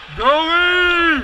Going!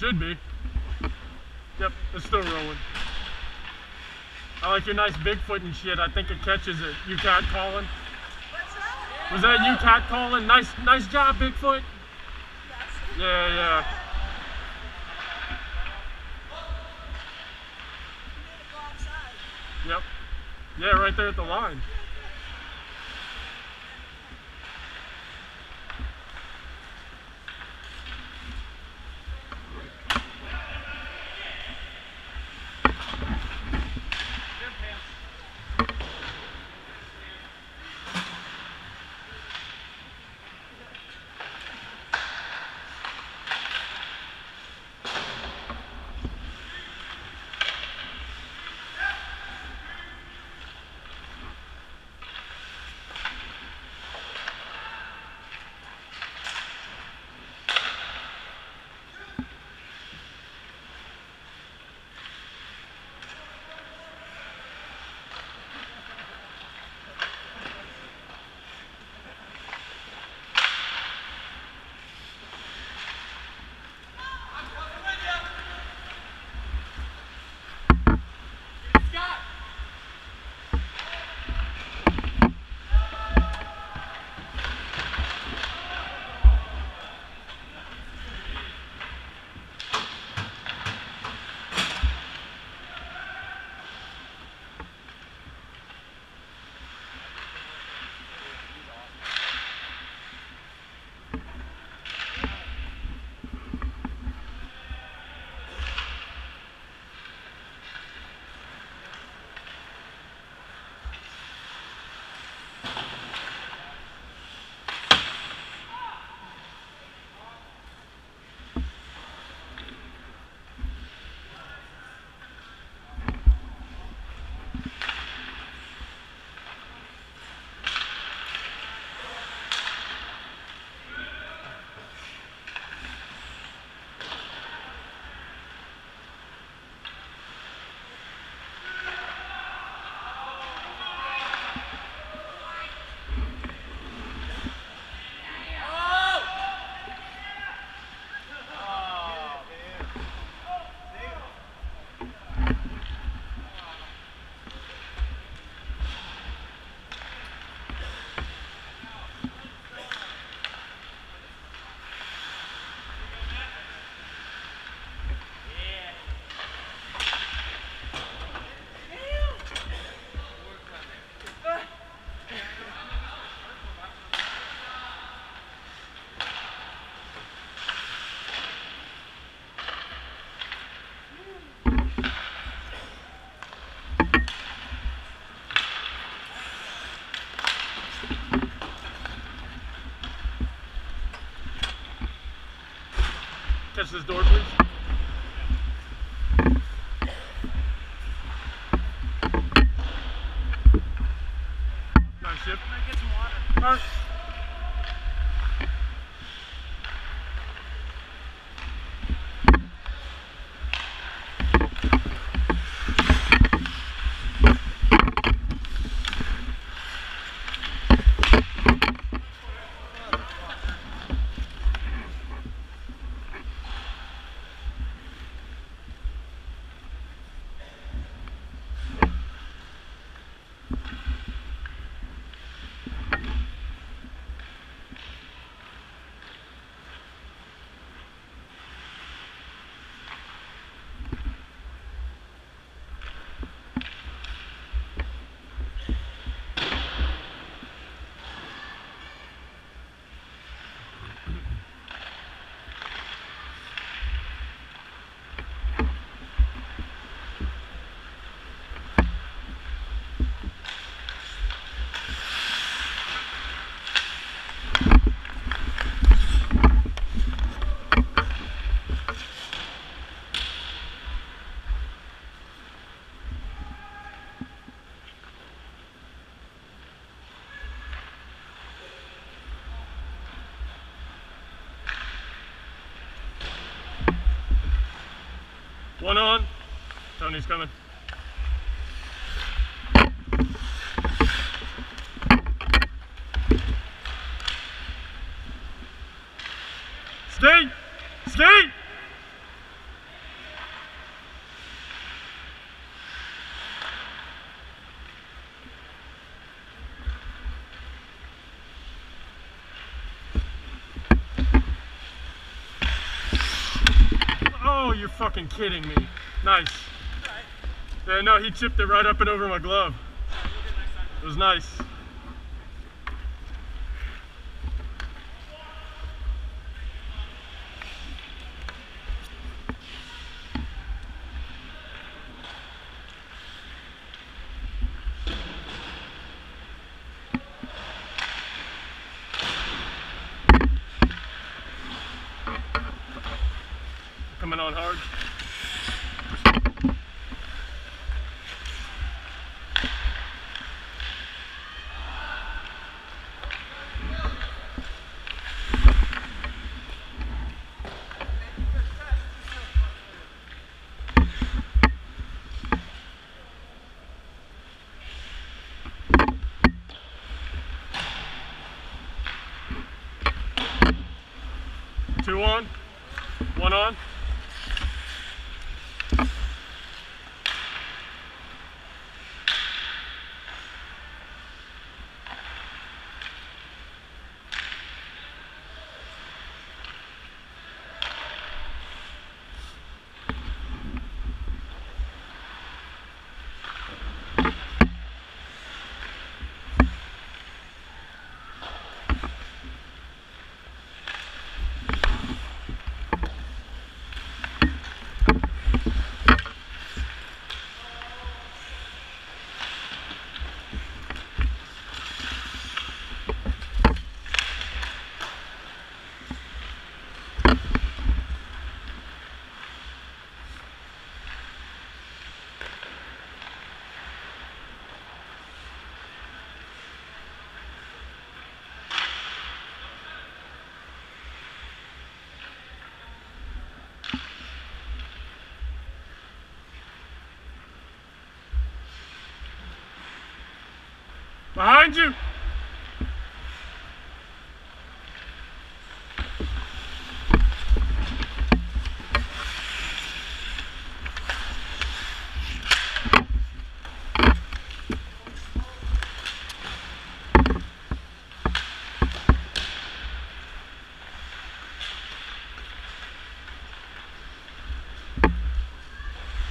Should be. Yep, it's still rolling. I like your nice Bigfoot and shit. I think it catches it. You cat calling? What's that? Was that you cat calling? Nice job, Bigfoot. Yes. Yeah. You need to go outside. Yep. Yeah, right there at the line. Catch this door, please. Nice ship. I might get some water. All right. One on. Tony's coming. Skate! Skate! you're fucking kidding me. Nice. Yeah, no, he chipped it right up and over my glove. It was nice. Coming on hard. Two on, one on. Behind you!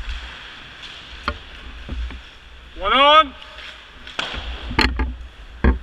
One on!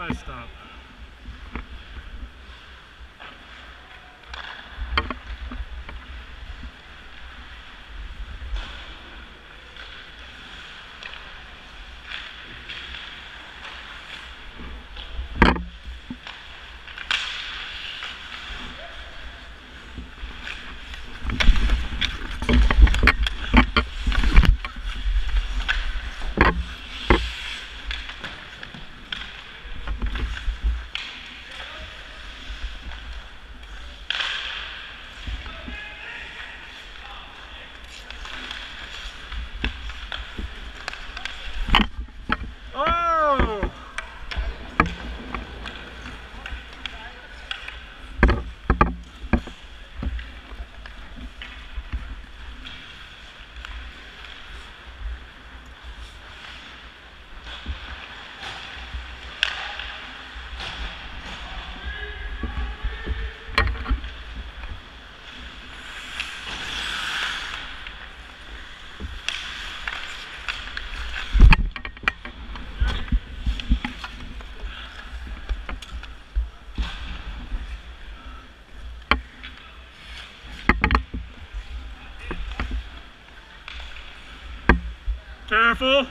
Nice stop. Oh! Careful.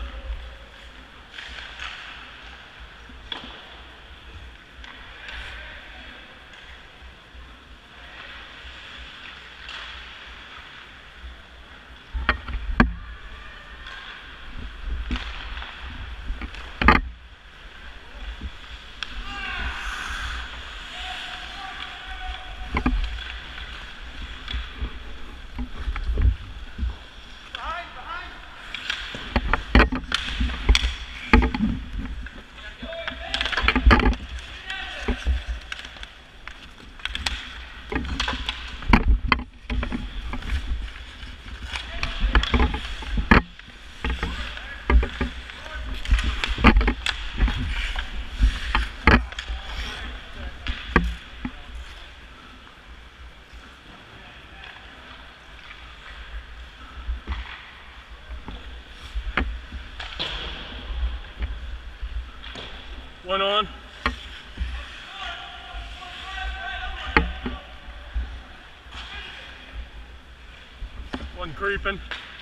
One on. One creeping.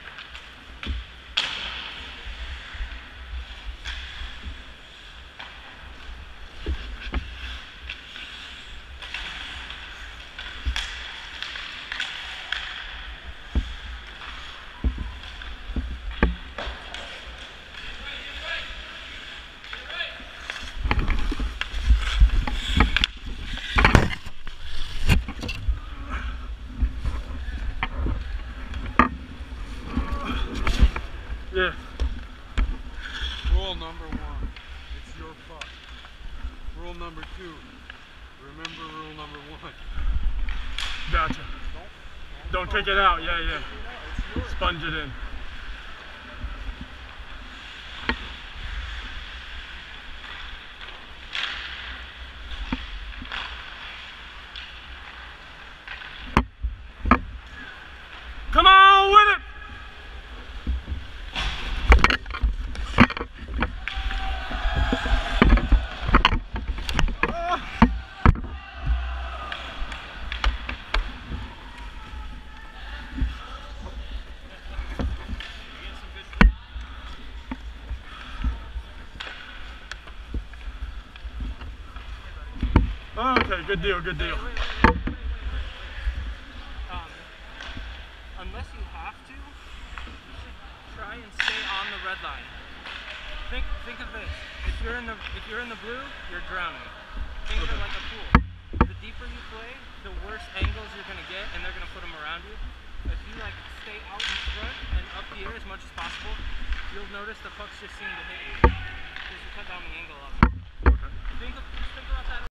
Yeah. Rule number 1, it's your puck. Rule number 2, remember rule number 1. Gotcha. Don't take it out. Yeah, yeah. It's yours. Sponge it in. Come on with it! Oh, okay, good deal, good deal. Unless you have to, you should try and stay on the red line. Think of this. If you're in the blue, you're drowning. Think of it like a pool. The deeper you play, the worse angles you're gonna get, and they're gonna put them around you. If you like stay out in front and up the air as much as possible, you'll notice the pucks just seem to hit you because you cut down the angle of it. Okay. Think about that.